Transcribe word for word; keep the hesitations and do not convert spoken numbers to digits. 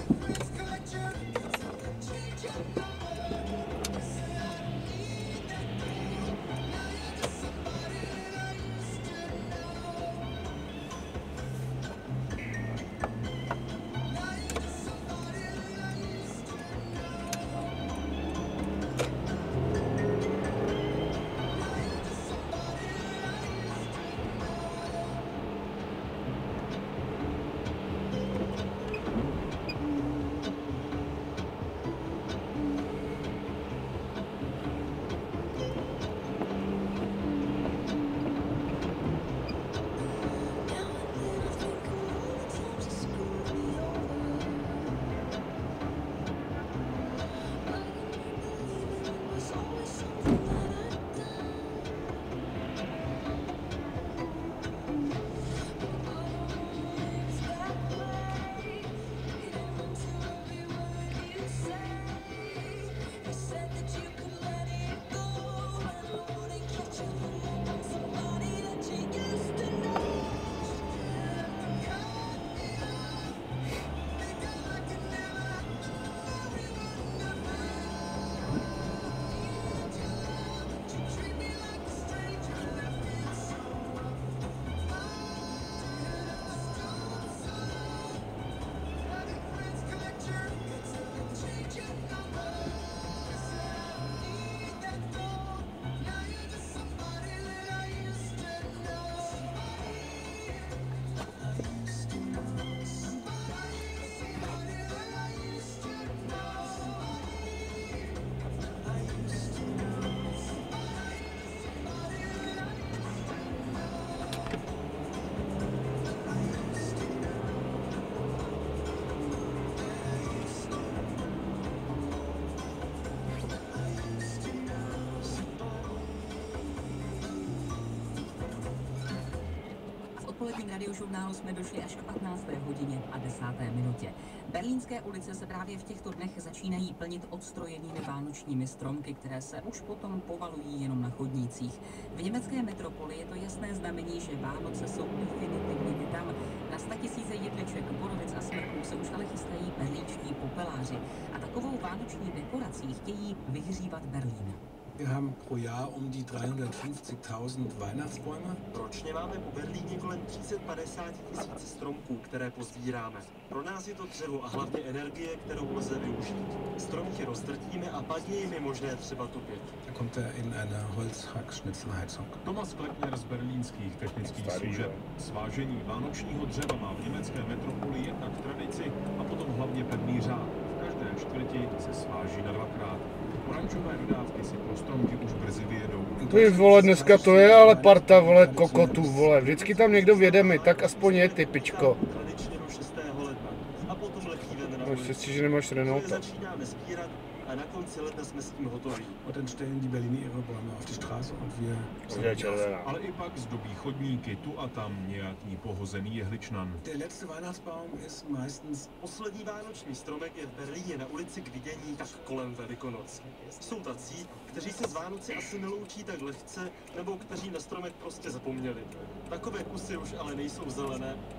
odpoledním radiožurnálu jsme došli až k patnácté hodině a desáté minutě. Berlínské ulice se právě v těchto dnech začínají plnit odstrojenými vánočními stromky, které se už potom povalují jenom na chodnících. V německé metropoli je to jasné znamení, že Vánoce jsou definitivně tam. Na statisíce jedliček, borovic a smrků se už ale chystají berlínští popeláři a takovou vánoční dekorací chtějí vyhřívat Berlín. Wir haben pro Jahr um die dreihundertfünfzigtausend Weihnachtsbäume. Ročně máme po Berlíně kolem tři sta padesát tisíc stromků, které pozbíráme. Pro nás je to dřevo a hlavně energie, kterou lze využít. Stromky rozdrtíme a pak je jimi možné třeba topit. Da kommt er in eine Holzhack-Schnitzelheizung. Thomas Kleckner z berlínských technických služeb. Svážení vánočního dřeva má v německé metropoli jednak tradici a potom hlavně pevný řád. V každé čtvrti se sváží na dvakrát. Oranžové dodávky si pro stromky už brzy vyjedou. Ty vole, dneska to je ale parta, vole, kokotů, vole. Vždycky tam někdo vjede mi, tak aspoň je ty, pičko. Tradičně do šestého ledna. A potom letíme na No, štěstí, že nemáš Renaulta. Začínáme sbírat a na konci ledna jsme s tím hotoví. Und dann stellen die Berliner ihre Bäume auf die Straße und wir... Ale i pak zdobí chodníky, tu a tam nějaký pohozený jehličnan. Der letzte Weihnachtsbaum ist meistens... Poslední vánoční stromek je v Berlíně na ulici k vidění tak kolem Velikonoc. Jsou tací, kteří se z Vánoci asi neloučí tak lehce, nebo kteří na stromek prostě zapomněli. Takové kusy už ale nejsou zelené,